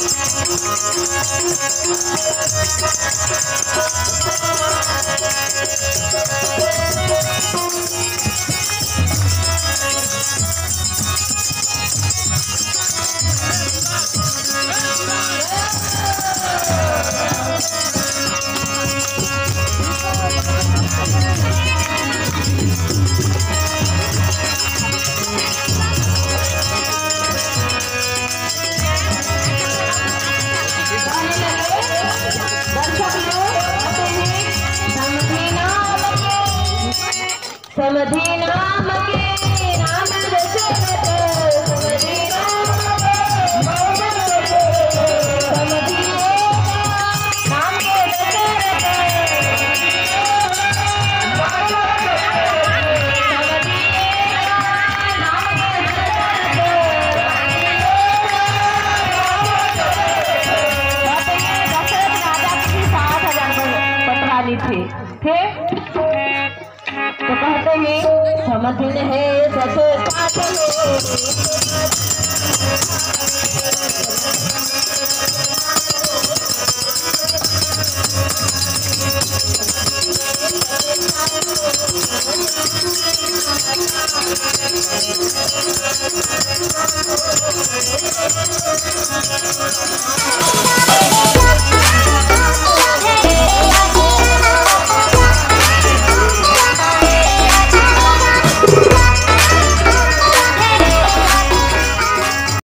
समधी नाम के राम दशरथ समधी नाम के समधी नाम के दशरथ दशरथ राजा की 60,000 पटवानी थे तो कहते हैं समधिन है सच साथ